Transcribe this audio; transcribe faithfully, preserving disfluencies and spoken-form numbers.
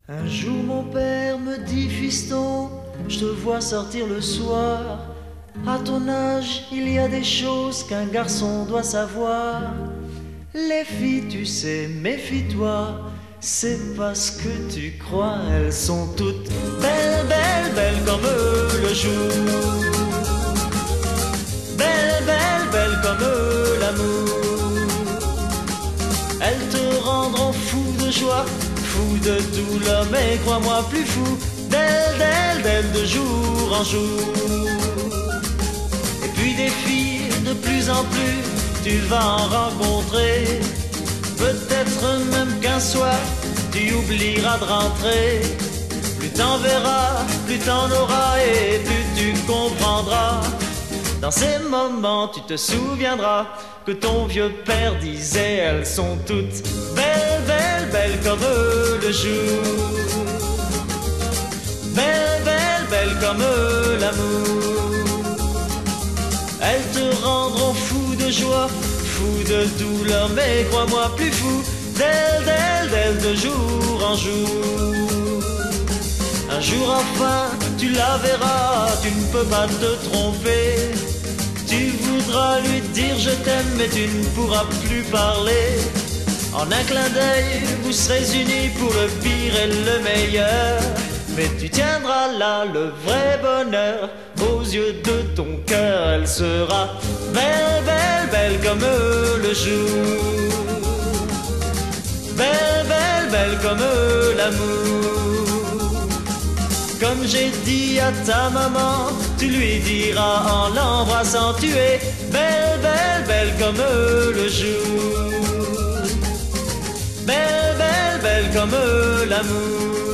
Un jour mon père me dit: fiston, je te vois sortir le soir. À ton âge, il y a des choses qu'un garçon doit savoir. Les filles, tu sais, méfie-toi, c'est parce que tu crois. Elles sont toutes belles, belles, belles comme le jour. Belles, belles, belles comme l'amour. Elles te rendront fou de joie, fou de douleur, mais crois-moi plus fou d'elles, d'elles, d'elles de jour en jour. Et puis des filles de plus en plus, tu vas en rencontrer. Peut-être même qu'un soir, tu oublieras de rentrer. Plus t'en verras, plus t'en auras et plus tu comprendras. Dans ces moments, tu te souviendras que ton vieux père disait: elles sont toutes belles, belles, belles comme le jour. Belles, belles, belles comme l'amour. Elles te rendront fou de joie, fou de douleur, mais crois-moi plus fou d'elles, d'elles, d'elles de jour en jour. Un jour enfin, tu la verras, tu ne peux pas te tromper. Tu voudras lui dire je t'aime, mais tu ne pourras plus parler. En un clin d'œil, vous serez unis pour le pire et le meilleur. Mais tu tiendras là le vrai bonheur aux yeux de ton cœur. Elle sera belle, belle, belle comme le jour. Belle, belle, belle comme l'amour. Comme j'ai dit à ta maman, tu lui diras en l'embrassant: tu es belle, belle, belle comme le jour. Belle, belle, belle comme l'amour.